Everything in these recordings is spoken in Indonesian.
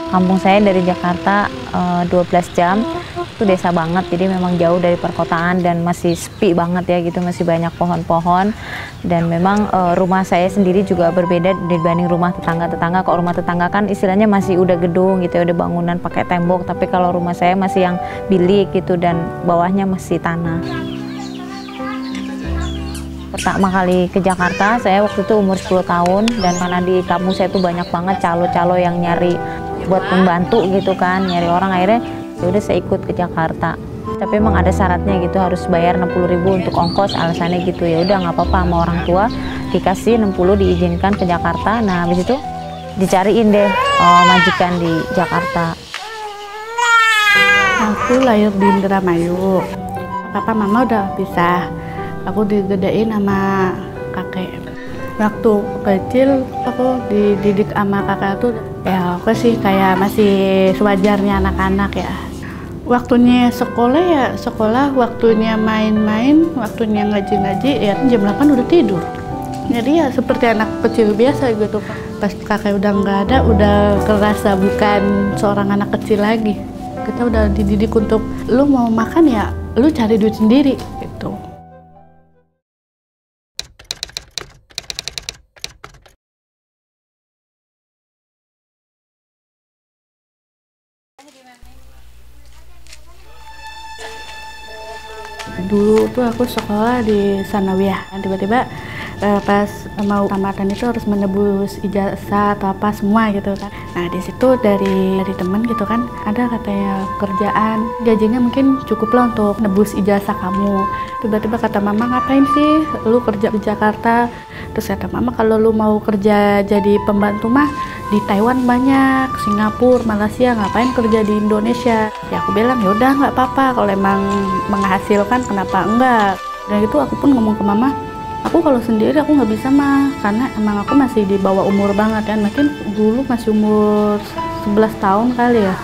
Kampung saya dari Jakarta 12 jam, itu desa banget, jadi memang jauh dari perkotaan dan masih sepi banget ya gitu, masih banyak pohon-pohon. Dan memang rumah saya sendiri juga berbeda dibanding rumah tetangga-tetangga. Kalau rumah tetangga kan istilahnya masih udah gedung gitu ya, udah bangunan pakai tembok, tapi kalau rumah saya masih yang bilik gitu dan bawahnya masih tanah. Pertama kali ke Jakarta, saya waktu itu umur 10 tahun, dan karena di kampung saya tuh banyak banget calo-calo yang nyari buat pembantu gitu kan, nyari orang, akhirnya ya udah saya ikut ke Jakarta. Tapi emang ada syaratnya gitu, harus bayar 60.000 untuk ongkos, alasannya gitu. Ya udah nggak apa-apa, sama orang tua dikasih 60 diizinkan ke Jakarta. Nah habis itu dicariin deh majikan di Jakarta. Aku lahir di Indramayu. Papa mama udah pisah. Aku digedein sama kakek. Waktu kecil aku dididik sama kakak tuh ya aku sih kayak masih sewajarnya anak-anak ya. Waktunya sekolah ya sekolah, waktunya main-main, waktunya ngaji-ngaji ya jam 8 udah tidur. Jadi ya seperti anak kecil biasa gitu. Pas kakek udah nggak ada, udah kerasa bukan seorang anak kecil lagi. Kita udah dididik untuk lu mau makan ya lu cari duit sendiri gitu. Dulu tuh aku sekolah di Sanawiyah, tiba-tiba pas mau tamatan itu harus menebus ijazah atau apa semua gitu kan. Nah di situ dari teman gitu kan ada katanya kerjaan gajinya mungkin cukup lah untuk nebus ijazah kamu. Tiba-tiba kata mama, ngapain sih lu kerja di Jakarta? Terus kata mama, kalau lu mau kerja jadi pembantu mah di Taiwan banyak, Singapura, Malaysia, ngapain kerja di Indonesia? Ya aku bilang ya udah nggak apa-apa, kalau emang menghasilkan kenapa enggak. Dan itu aku pun ngomong ke mama, aku kalau sendiri aku nggak bisa mah, karena emang aku masih di bawah umur banget kan, mungkin dulu masih umur 11 tahun kali ya.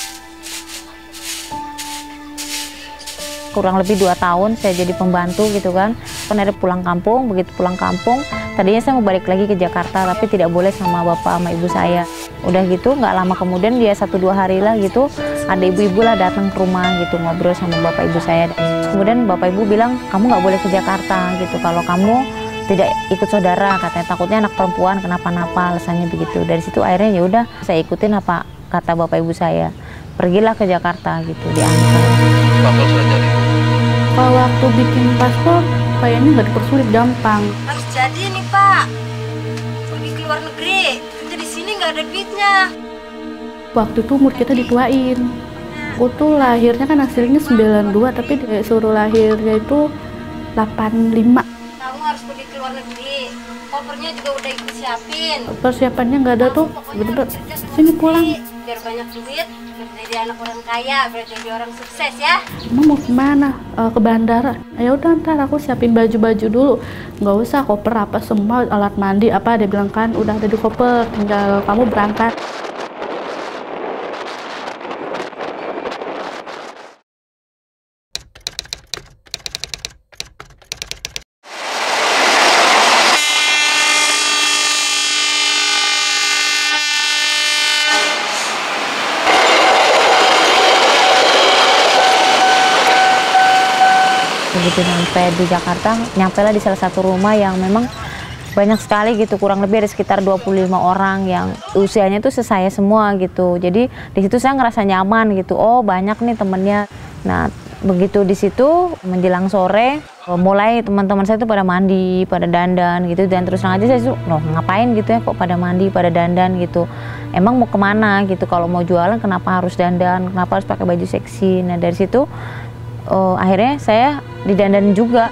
Kurang lebih 2 tahun saya jadi pembantu gitu kan. Ada pulang kampung, begitu pulang kampung tadinya saya mau balik lagi ke Jakarta, tapi tidak boleh sama bapak sama ibu saya. Udah gitu nggak lama kemudian dia 1-2 hari lah gitu, ada ibu-ibu lah datang ke rumah gitu ngobrol sama bapak ibu saya. Kemudian bapak ibu bilang, kamu nggak boleh ke Jakarta gitu, kalau kamu tidak ikut saudara, katanya takutnya anak perempuan kenapa-napa, alasannya begitu. Dari situ akhirnya ya udah saya ikutin apa kata bapak ibu saya, pergilah ke Jakarta gitu, diantar. Paspor sudah jadi? Kalau waktu bikin paspor kayaknya nggak dipersulit, gampang. Harus jadi nih Pak, pergi ke luar negeri, kita di sini nggak ada duitnya. Waktu itu umur kita dituain. Aku tuh lahirnya kan hasilnya 92, tapi disuruh lahirnya itu 85. Kamu harus pergi ke luar negeri, kopernya juga udah ikut siapin. Persiapannya nggak ada tuh, bener-bener sini pulang. Biar banyak duit, biar jadi anak orang kaya, biar jadi orang sukses ya. Emang mau kemana? Ke bandara. Ya udah ntar aku siapin baju-baju dulu. Nggak usah koper apa semua, alat mandi apa, dia bilang kan udah ada di koper, tinggal kamu berangkat. Begitu sampai di Jakarta, nyampailah di salah satu rumah yang memang banyak sekali gitu, kurang lebih ada sekitar 25 orang yang usianya tuh sesaya semua gitu. Jadi di situ saya ngerasa nyaman gitu, oh banyak nih temennya. Nah begitu di situ menjelang sore, mulai teman-teman saya tuh pada mandi, pada dandan gitu, dan terus terang aja saya tuh, loh ngapain gitu ya kok pada mandi, pada dandan gitu. Emang mau kemana gitu, kalau mau jualan kenapa harus dandan, kenapa harus pakai baju seksi. Nah dari situ akhirnya saya didandan juga.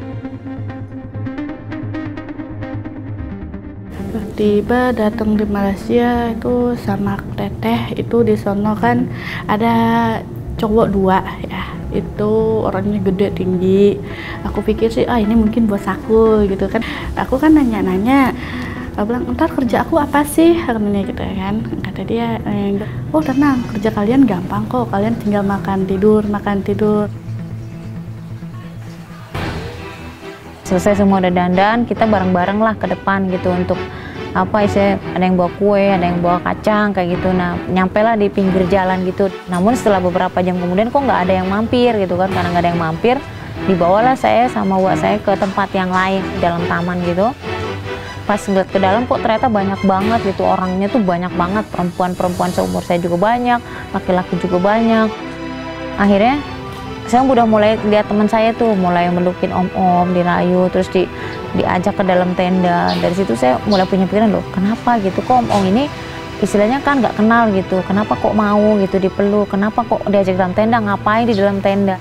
Tiba datang di Malaysia itu sama teteh itu di sono kan ada cowok 2 ya, itu orangnya gede tinggi. Aku pikir sih ini mungkin bos aku gitu kan. Aku kan nanya-nanya, aku bilang ntar kerja aku apa sih katanya gitu kan. Kata dia, oh tenang, kerja kalian gampang kok, kalian tinggal makan tidur. Selesai semua udah dandan, kita bareng-bareng lah ke depan gitu untuk apa isinya, ada yang bawa kue, ada yang bawa kacang kayak gitu. Nah, nyampe lah di pinggir jalan gitu. Namun setelah beberapa jam kemudian kok nggak ada yang mampir gitu kan, karena nggak ada yang mampir, dibawalah saya sama uak saya ke tempat yang lain di dalam taman gitu. Pas ngeliat ke dalam kok ternyata banyak banget gitu, orangnya tuh banyak banget, perempuan-perempuan seumur saya juga banyak, laki-laki juga banyak. Akhirnya saya udah mulai lihat teman saya tuh mulai melukin om-om, dirayu, terus diajak ke dalam tenda. Dari situ saya mulai punya pikiran, loh kenapa gitu, kok om-om ini istilahnya kan nggak kenal gitu, kenapa kok mau gitu dipeluk, kenapa kok diajak dalam tenda, ngapain di dalam tenda.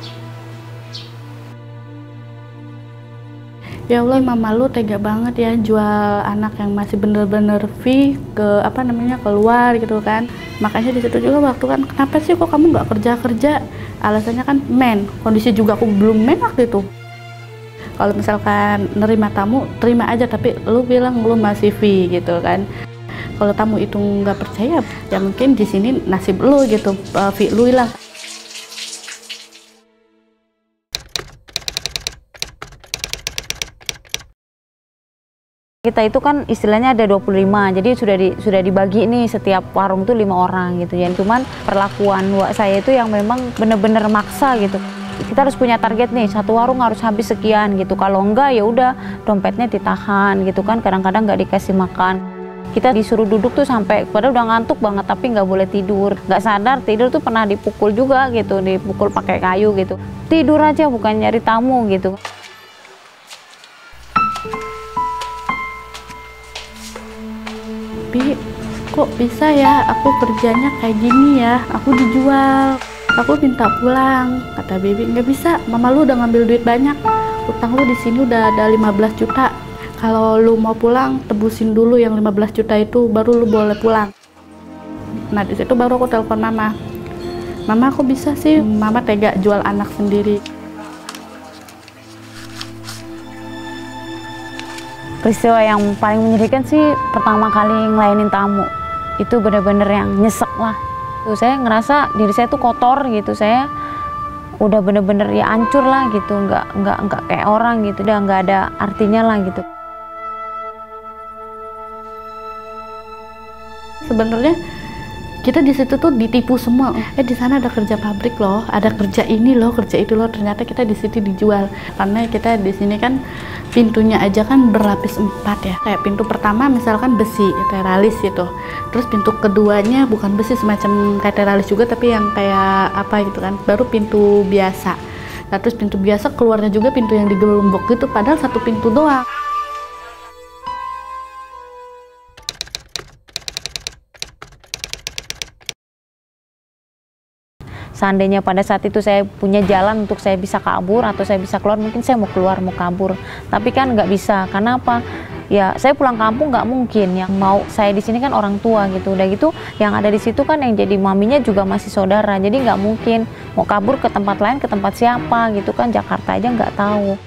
Ya Allah, mama lu tega banget ya jual anak yang masih bener-bener free ke keluar gitu kan. Makanya di situ juga waktu kan, kenapa sih kok kamu nggak kerja? Alasannya kan kondisi juga aku belum waktu itu. Kalau misalkan nerima tamu, terima aja, tapi lu bilang lu masih free gitu kan. Kalau tamu itu nggak percaya, ya mungkin di sini nasib lu gitu, fee lu hilang. Kita itu kan istilahnya ada 25, jadi sudah dibagi nih, setiap warung tuh 5 orang gitu ya. Cuman perlakuan uak saya itu yang memang bener-bener maksa gitu. Kita harus punya target nih, satu warung harus habis sekian gitu. Kalau enggak ya udah dompetnya ditahan gitu kan. Kadang-kadang nggak dikasih makan. Kita disuruh duduk tuh sampai padahal udah ngantuk banget tapi nggak boleh tidur. Nggak sadar tidur tuh pernah dipukul juga gitu, dipukul pakai kayu gitu. Tidur aja bukan nyari tamu gitu. Tapi kok bisa ya aku kerjanya kayak gini ya, aku dijual, aku minta pulang. Kata Bibi, nggak bisa, mama lu udah ngambil duit banyak, utang lu di sini udah ada 15 juta. Kalau lu mau pulang, tebusin dulu yang 15 juta itu, baru lu boleh pulang. Nah di situ baru aku telepon mama. Mama, kok bisa sih mama tega jual anak sendiri? Peristiwa yang paling menyedihkan sih pertama kali ngelayanin tamu. Itu bener-bener yang nyesek lah. Tuh, saya ngerasa diri saya tuh kotor gitu. Saya udah bener-bener ya hancur lah gitu. Nggak kayak orang gitu. Udah nggak ada artinya lah gitu. Sebenarnya kita di situ tuh ditipu semua. Di sana ada kerja pabrik loh, ada kerja ini loh, kerja itu loh. Ternyata kita di situ dijual. Karena kita di sini kan pintunya aja kan berlapis 4 ya. Kayak pintu pertama misalkan besi, teralis gitu. Terus pintu keduanya bukan besi, semacam kayak teralis juga tapi yang kayak apa gitu kan. Baru pintu biasa. Nah, terus pintu biasa keluarnya juga pintu yang digelombok gitu. Padahal satu pintu doang. Seandainya pada saat itu saya punya jalan untuk saya bisa kabur atau saya bisa keluar, mungkin saya mau keluar, mau kabur. Tapi kan nggak bisa, karena apa? Ya saya pulang kampung nggak mungkin, yang mau saya di sini kan orang tua gitu. Udah gitu yang ada di situ kan yang jadi maminya juga masih saudara, jadi nggak mungkin mau kabur ke tempat lain, ke tempat siapa gitu kan. Jakarta aja nggak tahu.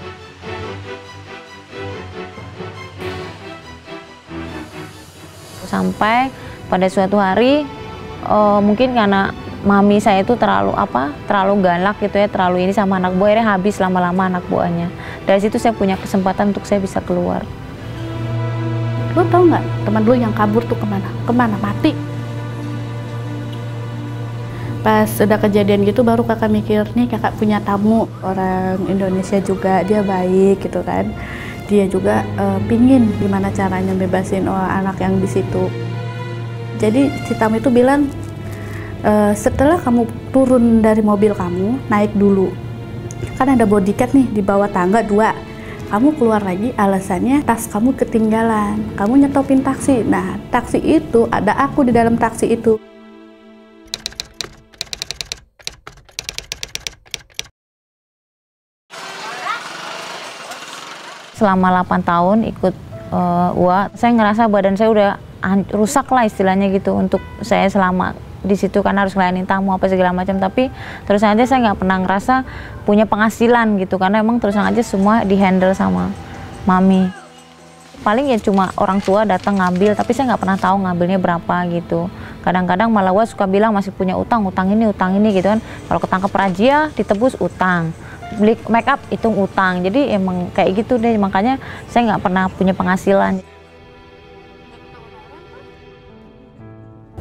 Sampai pada suatu hari mungkin karena mami saya itu terlalu galak gitu ya, terlalu ini sama anak buah, akhirnya habis lama-lama anak buahnya. Dari situ saya punya kesempatan untuk saya bisa keluar. Lo tau nggak teman lo yang kabur tuh kemana? Kemana? Mati. Pas udah kejadian gitu baru kakak mikir, nih kakak punya tamu orang Indonesia juga, dia baik gitu kan. Dia juga pingin gimana caranya bebasin anak yang di situ. Jadi si tamu itu bilang, setelah kamu turun dari mobil kamu, naik dulu. Kan ada bodyguard nih di bawah tangga 2. Kamu keluar lagi, alasannya tas kamu ketinggalan. Kamu nyetopin taksi. Nah, taksi itu ada aku di dalam taksi itu. Selama 8 tahun ikut uak, saya ngerasa badan saya udah rusak lah istilahnya gitu untuk saya selama di situ, kan harus ngelayanin tamu apa segala macam. Tapi terus aja saya nggak pernah ngerasa punya penghasilan gitu, karena emang terus aja semua dihandle sama mami. Paling ya cuma orang tua datang ngambil, tapi saya nggak pernah tahu ngambilnya berapa gitu. Kadang-kadang malah wah suka bilang masih punya utang ini gitu kan. Kalau ketangkep razia ditebus utang, beli make up hitung utang. Jadi emang kayak gitu deh, makanya saya nggak pernah punya penghasilan.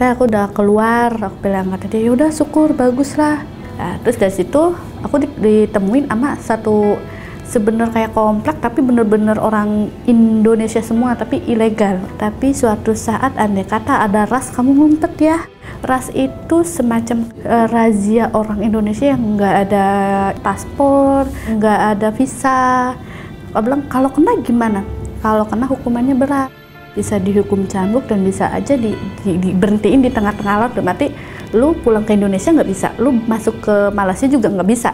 katanya aku udah keluar, aku bilang kata dia yaudah syukur bagus lah. Nah, terus dari situ aku ditemuin sama satu sebenarnya kayak komplek tapi bener-bener orang Indonesia semua tapi ilegal. Tapi suatu saat andai kata ada ras, kamu ngumpet ya. Ras itu semacam razia orang Indonesia yang nggak ada paspor, nggak ada visa. Aku bilang kalau kena gimana? Kalau kena hukumannya berat, bisa dihukum cambuk dan bisa aja diberhentiin di tengah-tengah laut. Berarti lu pulang ke Indonesia nggak bisa, lu masuk ke Malaysia juga nggak bisa.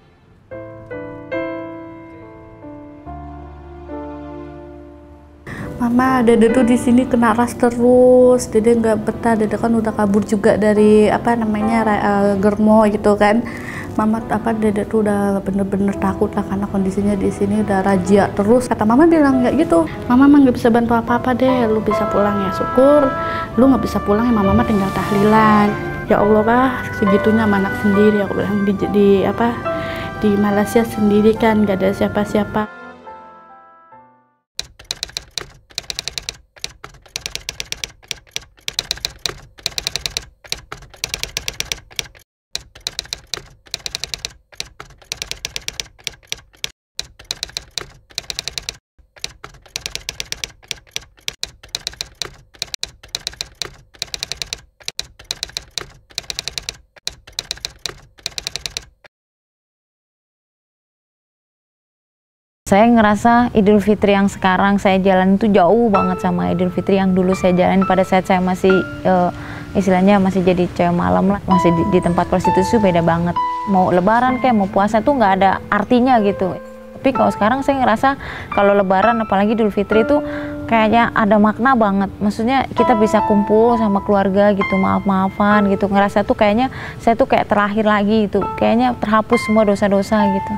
Mama, Dede tuh di sini kena ras terus, Dede nggak betah, Dede kan udah kabur juga dari Germo gitu kan. Mama Dede tuh udah bener-bener takut lah karena kondisinya di sini udah razia terus. Kata Mama bilang nggak gitu, Mama mah nggak bisa bantu apa-apa deh, lu bisa pulang ya syukur, lu nggak bisa pulang ya Mama tinggal tahlilan. Ya Allah bah, segitunya sama anak sendiri, aku bilang di Malaysia sendiri kan nggak ada siapa-siapa. Saya ngerasa Idul Fitri yang sekarang saya jalan itu jauh banget sama Idul Fitri yang dulu saya jalan pada saat saya masih istilahnya masih jadi cewek malam lah, masih di tempat prostitusi. Beda banget. Mau lebaran kayak mau puasa tuh nggak ada artinya gitu. Tapi kalau sekarang saya ngerasa kalau lebaran apalagi Idul Fitri itu kayaknya ada makna banget. Maksudnya kita bisa kumpul sama keluarga gitu, maaf-maafan gitu. Ngerasa tuh kayaknya saya tuh kayak terlahir lagi gitu. Kayaknya terhapus semua dosa-dosa gitu.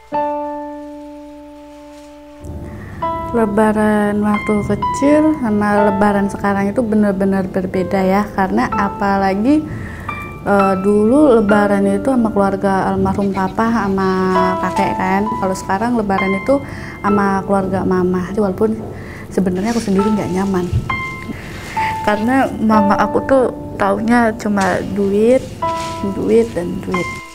Lebaran waktu kecil sama lebaran sekarang itu benar-benar berbeda ya, karena apalagi dulu lebaran itu sama keluarga almarhum papa sama kakek kan. Kalau sekarang lebaran itu sama keluarga mama, walaupun sebenarnya aku sendiri nggak nyaman karena mama aku tuh taunya cuma duit dan duit.